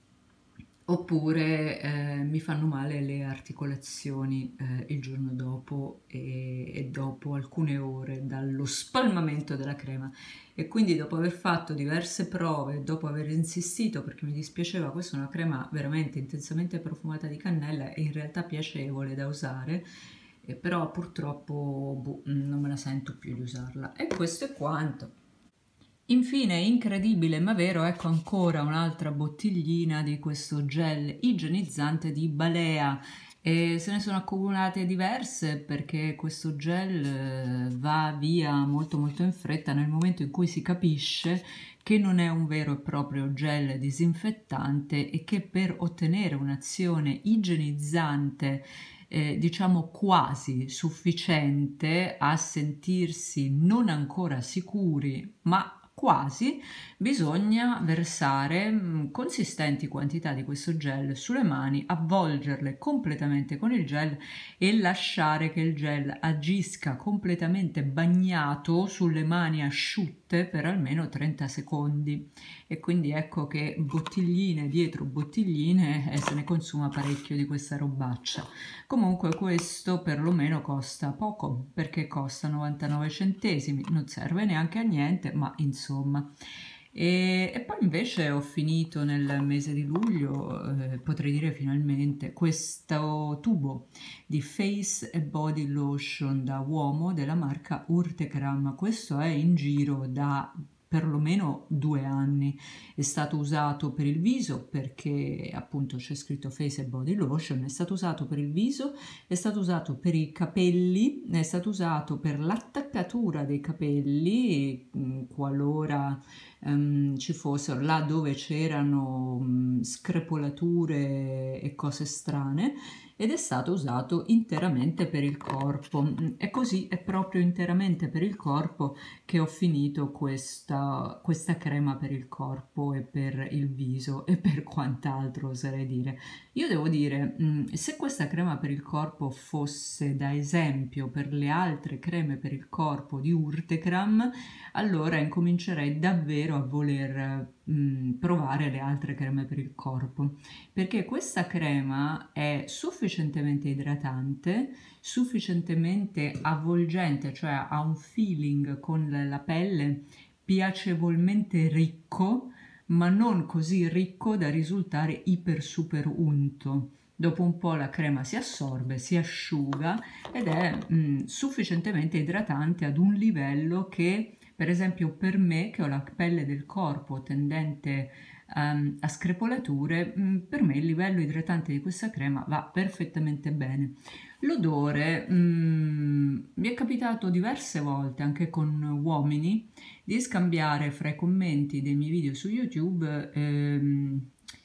Oppure eh, mi fanno male le articolazioni eh, il giorno dopo e, e dopo alcune ore dallo spalmamento della crema. E quindi dopo aver fatto diverse prove, dopo aver insistito perché mi dispiaceva, questa è una crema veramente intensamente profumata di cannella e in realtà piacevole da usare, e però purtroppo boh, non me la sento più di usarla. E questo è quanto. Infine, incredibile ma vero, ecco ancora un'altra bottiglina di questo gel igienizzante di Balea. E se ne sono accumulate diverse perché questo gel eh, va via molto molto in fretta nel momento in cui si capisce che non è un vero e proprio gel disinfettante e che per ottenere un'azione igienizzante eh, diciamo quasi sufficiente a sentirsi non ancora sicuri ma quasi, bisogna versare mh, consistenti quantità di questo gel sulle mani, avvolgerle completamente con il gel e lasciare che il gel agisca completamente bagnato sulle mani asciutte per almeno trenta secondi. E quindi ecco che bottigline dietro bottigline e se ne consuma parecchio di questa robaccia. Comunque questo perlomeno costa poco perché costa novantanove centesimi, non serve neanche a niente, ma insomma. E, e poi invece ho finito nel mese di luglio, eh, potrei dire finalmente, questo tubo di Face e Body Lotion da uomo della marca Urtekram. Questo è in giro da perlomeno due anni. È stato usato per il viso perché appunto c'è scritto Face and Body Lotion, è stato usato per il viso, è stato usato per i capelli, è stato usato per l'attaccatura dei capelli mh, qualora um, ci fossero là dove c'erano um, screpolature e cose strane, ed è stato usato interamente per il corpo. E così è proprio interamente per il corpo che ho finito questa, questa crema per il corpo e per il viso e per quant'altro oserei dire. Io devo dire, mh, se questa crema per il corpo fosse da esempio per le altre creme per il corpo di Urtecram, allora incomincerei davvero a voler mh, provare le altre creme per il corpo, perché questa crema è sufficientemente idratante, sufficientemente avvolgente, cioè ha un feeling con la pelle piacevolmente ricco, ma non così ricco da risultare iper super unto. Dopo un po' la crema si assorbe, si asciuga ed è mh, sufficientemente idratante ad un livello che, per esempio, per me, che ho la pelle del corpo tendente um, a screpolature, mh, per me il livello idratante di questa crema va perfettamente bene. L'odore, mh, mi è capitato diverse volte, anche con uomini, di scambiare fra i commenti dei miei video su YouTube ehm,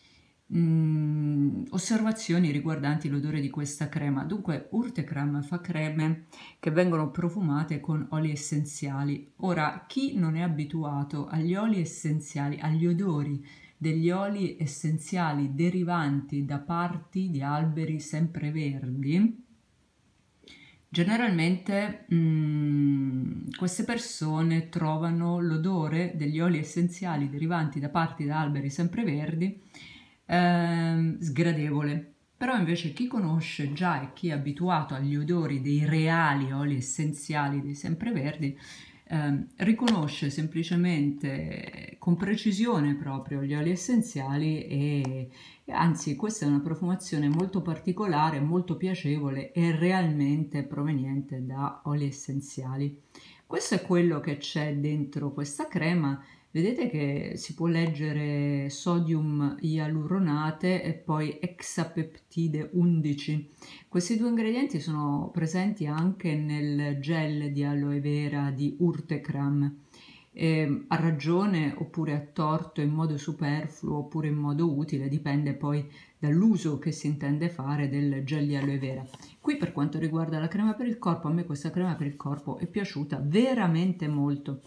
mh, osservazioni riguardanti l'odore di questa crema. Dunque, Urtecram fa creme che vengono profumate con oli essenziali. Ora, chi non è abituato agli oli essenziali, agli odori degli oli essenziali derivanti da parti di alberi sempreverdi, generalmente mh, queste persone trovano l'odore degli oli essenziali derivanti da parti da alberi sempreverdi eh, sgradevole. Però invece chi conosce già e chi è abituato agli odori dei reali oli essenziali dei sempreverdi eh, riconosce semplicemente con precisione proprio gli oli essenziali e, e anzi questa è una profumazione molto particolare, molto piacevole e realmente proveniente da oli essenziali. Questo è quello che c'è dentro questa crema. Vedete che si può leggere sodium ialuronate e poi exapeptide undici. Questi due ingredienti sono presenti anche nel gel di aloe vera di Urtecram. Eh, a ragione oppure a torto, in modo superfluo oppure in modo utile, dipende poi dall'uso che si intende fare del gel di aloe vera. Qui per quanto riguarda la crema per il corpo, a me questa crema per il corpo è piaciuta veramente molto.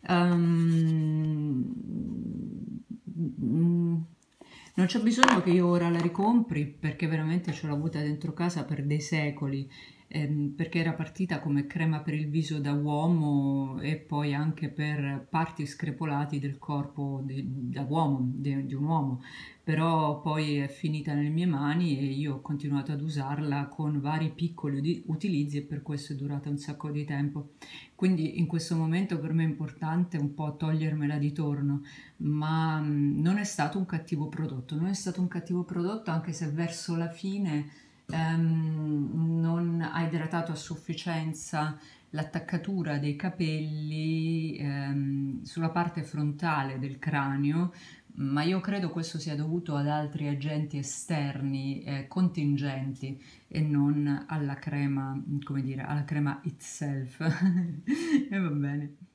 Um, non c'è bisogno che io ora la ricompri perché veramente ce l'ho avuta dentro casa per dei secoli, ehm, perché era partita come crema per il viso da uomo e poi anche per parti screpolati del corpo di, da uomo, di, di un uomo, però poi è finita nelle mie mani e io ho continuato ad usarla con vari piccoli utilizzi e per questo è durata un sacco di tempo. Quindi in questo momento per me è importante un po' togliermela di torno, ma mh, non è stato un cattivo prodotto, non è stato un cattivo prodotto anche se verso la fine ehm, non ha idratato a sufficienza l'attaccatura dei capelli ehm, sulla parte frontale del cranio, ma io credo questo sia dovuto ad altri agenti esterni eh, contingenti e non alla crema, come dire, alla crema itself. E va bene.